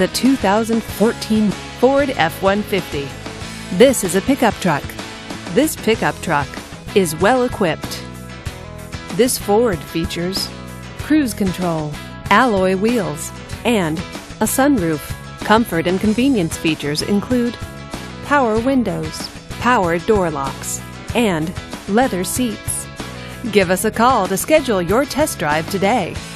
the 2014 Ford F-150. This is a pickup truck. This pickup truck is well equipped. This Ford features cruise control, alloy wheels, and a sunroof. Comfort and convenience features include power windows, power door locks, and leather seats. Give us a call to schedule your test drive today.